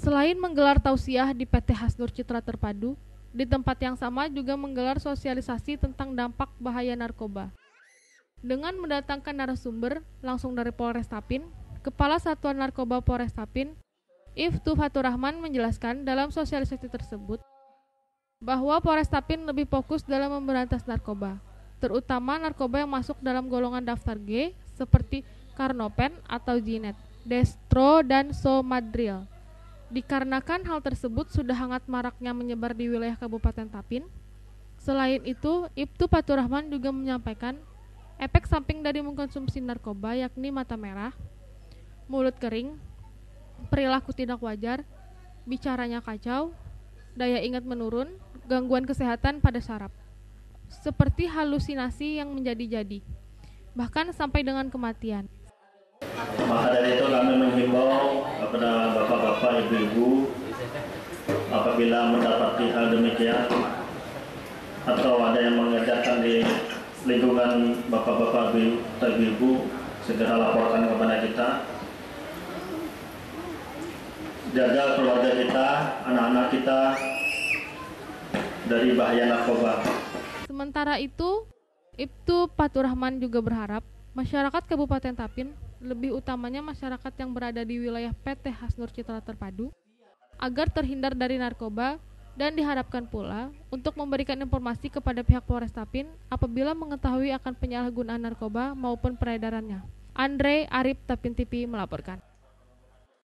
Selain menggelar tausiah di PT Hasnur Citra Terpadu, di tempat yang sama juga menggelar sosialisasi tentang dampak bahaya narkoba. Dengan mendatangkan narasumber langsung dari Polres Tapin, Kepala Satuan Narkoba Polres Tapin, Iftu Fatur Rahman menjelaskan dalam sosialisasi tersebut bahwa Polres Tapin lebih fokus dalam memberantas narkoba, terutama narkoba yang masuk dalam golongan daftar G seperti Karnopen atau Jinet, Destro, dan Somadril. Dikarenakan hal tersebut sudah sangat maraknya menyebar di wilayah Kabupaten Tapin. Selain itu, Ibtu Fatur Rahman juga menyampaikan efek samping dari mengkonsumsi narkoba yakni mata merah, mulut kering, perilaku tidak wajar, bicaranya kacau, daya ingat menurun, gangguan kesehatan pada saraf, seperti halusinasi yang menjadi-jadi, bahkan sampai dengan kematian. Maka dari itu kami menghimbau kepada bapak-bapak, ibu-ibu, apabila mendapati hal demikian atau ada yang mengerjakan di lingkungan bapak-bapak, ibu-ibu, segera laporkan kepada kita. Jaga keluarga kita, anak-anak kita dari bahaya narkoba. Sementara itu, Ibtu Fatur Rahman juga berharap masyarakat Kabupaten Tapin, lebih utamanya masyarakat yang berada di wilayah PT Hasnur Citra Terpadu, agar terhindar dari narkoba dan diharapkan pula untuk memberikan informasi kepada pihak Polres Tapin apabila mengetahui akan penyalahgunaan narkoba maupun peredarannya. Andre Arif, Tapin TV melaporkan.